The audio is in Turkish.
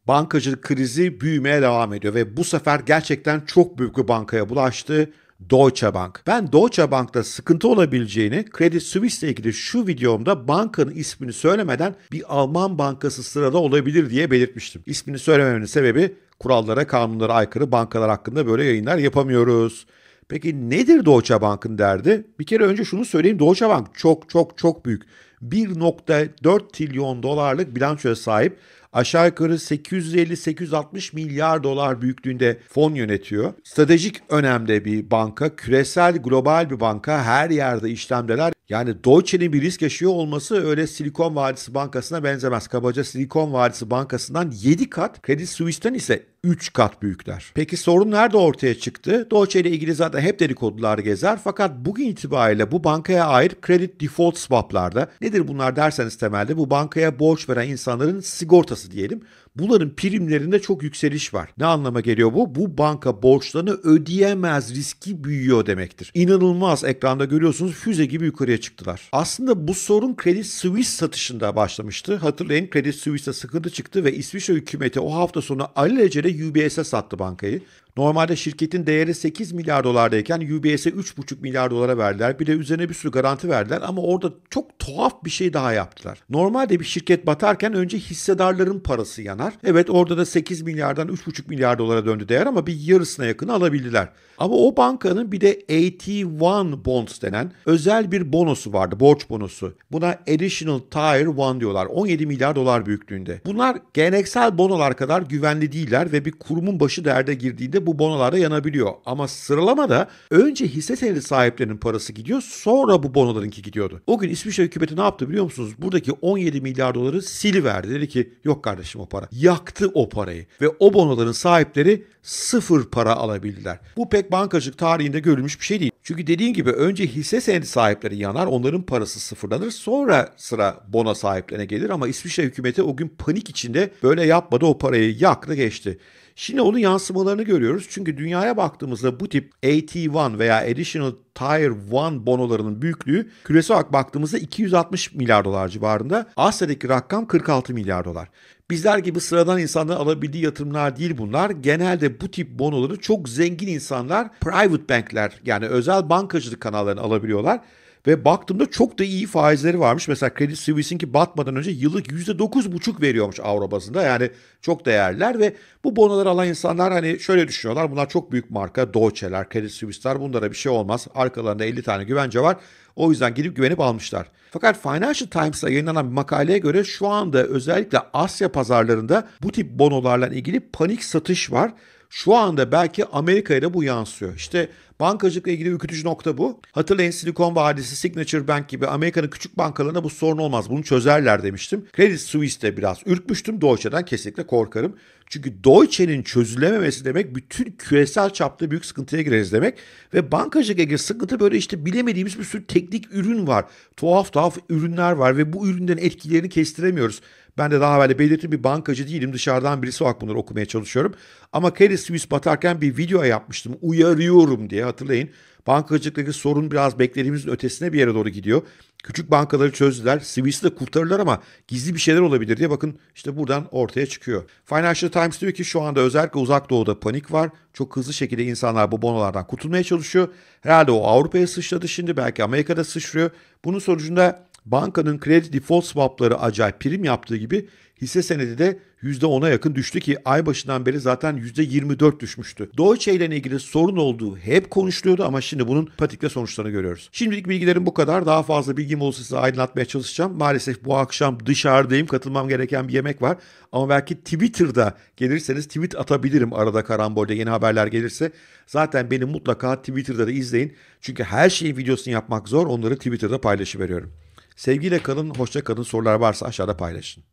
Bankacılık krizi büyümeye devam ediyor ve bu sefer gerçekten çok büyük bir bankaya bulaştı. Deutsche Bank. Ben Deutsche Bank'ta sıkıntı olabileceğini Credit Suisse ile ilgili şu videomda bankanın ismini söylemeden bir Alman bankası sırada olabilir diye belirtmiştim. İsmini söylememenin sebebi kurallara, kanunlara aykırı bankalar hakkında böyle yayınlar yapamıyoruz. Peki nedir Deutsche Bank'ın derdi? Bir kere önce şunu söyleyeyim. Deutsche Bank çok büyük. 1,4 trilyon dolarlık bilançoya sahip, aşağı yukarı 850-860 milyar dolar büyüklüğünde fon yönetiyor. Stratejik önemde bir banka, küresel, global bir banka, her yerde işlemdeler. Yani Deutsche'nin bir risk yaşıyor olması öyle Silikon Vadisi Bankası'na benzemez. Kabaca Silikon Vadisi Bankası'ndan 7 kat, Credit Suisse'ten ise 3 kat büyükler. Peki sorun nerede ortaya çıktı? Deutsche ile ilgili zaten hep dedikodular gezer. Fakat bugün itibariyle bu bankaya ait credit default swap'larda, nedir bunlar derseniz temelde bu bankaya borç veren insanların sigortası diyelim. Bunların primlerinde çok yükseliş var. Ne anlama geliyor bu? Bu banka borçlarını ödeyemez, riski büyüyor demektir. İnanılmaz, ekranda görüyorsunuz, füze gibi yukarıya çıktılar. Aslında bu sorun Credit Suisse satışında başlamıştı. Hatırlayın, Credit Suisse'de sıkıntı çıktı ve İsviçre hükümeti o hafta sonu alelacele UBS'e sattı bankayı. Normalde şirketin değeri 8 milyar dolardayken UBS'e 3,5 milyar dolara verdiler. Bir de üzerine bir sürü garanti verdiler ama orada çok tuhaf bir şey daha yaptılar. Normalde bir şirket batarken önce hissedarların parası yanar. Evet, orada da 8 milyardan 3,5 milyar dolara döndü değer ama bir yarısına yakın alabildiler. Ama o bankanın bir de AT1 bonds denen özel bir bonosu vardı, borç bonosu. Buna Additional Tier 1 diyorlar. 17 milyar dolar büyüklüğünde. Bunlar geleneksel bonolar kadar güvenli değiller ve bir kurumun başı derde girdiğinde bu bonolar da yanabiliyor. Ama sıralamada önce hisse senedi sahiplerinin parası gidiyor, sonra bu bonolarınki gidiyordu. O gün İsviçre hükümeti ne yaptı biliyor musunuz? Buradaki 17 milyar doları siliverdi. Dedi ki yok kardeşim o para. Yaktı o parayı ve o bonoların sahipleri sıfır para alabildiler. Bu pek bankacılık tarihinde görülmüş bir şey değil. Çünkü dediğim gibi önce hisse senedi sahipleri yanar, onların parası sıfırlanır, sonra sıra bono sahiplerine gelir ama İsviçre hükümeti o gün panik içinde böyle yapmadı, o parayı yaktı geçti. Şimdi onun yansımalarını görüyoruz. Çünkü dünyaya baktığımızda bu tip AT1 veya Additional Tier 1 bonolarının büyüklüğü küresel olarak baktığımızda 260 milyar dolar civarında. Asya'daki rakam 46 milyar dolar. Bizler gibi sıradan insanların alabildiği yatırımlar değil bunlar. Genelde bu tip bonoları çok zengin insanlar, private bankler yani özel bankacılık kanallarını alabiliyorlar. Ve baktığımda çok da iyi faizleri varmış. Mesela Credit Suisse'inki batmadan önce yıllık %9,5 veriyormuş avro bazında. Yani çok değerliler ve bu bonoları alan insanlar hani şöyle düşünüyorlar. Bunlar çok büyük marka. Deutsche'ler, Credit Suisse'ler, bunlara bir şey olmaz. Arkalarında 50 tane güvence var. O yüzden gidip güvenip almışlar. Fakat Financial Times'ta yayınlanan bir makaleye göre şu anda özellikle Asya pazarlarında bu tip bonolarla ilgili panik satış var. Şu anda belki Amerika'ya da bu yansıyor. İşte bankacılıkla ilgili ürkütücü nokta bu. Hatırlayın, Silikon Vadisi, Signature Bank gibi Amerika'nın küçük bankalarına bu sorun olmaz. Bunu çözerler demiştim. Credit Suisse'de biraz ürkmüştüm. Deutsche'den kesinlikle korkarım. Çünkü Deutsche'nin çözülememesi demek bütün küresel çapta büyük sıkıntıya gireriz demek. Ve bankacılıkla ilgili sıkıntı böyle işte bilemediğimiz bir sürü teknik ürün var. Tuhaf ürünler var ve bu ürünlerin etkilerini kestiremiyoruz. Ben de daha evvel belirttiğim bir bankacı değilim. Dışarıdan birisi olarak bunları okumaya çalışıyorum. Ama Credit Suisse batarken bir video yapmıştım. Uyarıyorum diye, hatırlayın. Bankacılıktaki sorun biraz beklediğimizin ötesine bir yere doğru gidiyor. Küçük bankaları çözdüler. Suisse'i de kurtarırlar ama gizli bir şeyler olabilir diye bakın işte buradan ortaya çıkıyor. Financial Times diyor ki şu anda özellikle Uzak Doğu'da panik var. Çok hızlı şekilde insanlar bu bonolardan kurtulmaya çalışıyor. Herhalde o Avrupa'ya sıçradı şimdi. Belki Amerika'da sıçrıyor. Bunun sonucunda bankanın kredi default swapları acayip prim yaptığı gibi hisse senedi de %10'a yakın düştü ki ay başından beri zaten %24 düşmüştü. Deutsche ile ilgili sorun olduğu hep konuşuluyordu ama şimdi bunun patikle sonuçlarını görüyoruz. Şimdilik bilgilerim bu kadar. Daha fazla bilgim olursa size aydınlatmaya çalışacağım. Maalesef bu akşam dışarıdayım. Katılmam gereken bir yemek var. Ama belki Twitter'da gelirseniz tweet atabilirim arada, karambolde yeni haberler gelirse. Zaten beni mutlaka Twitter'da da izleyin. Çünkü her şeyin videosunu yapmak zor. Onları Twitter'da paylaşıveriyorum. Sevgiyle kalın, hoşça kalın. Sorular varsa aşağıda paylaşın.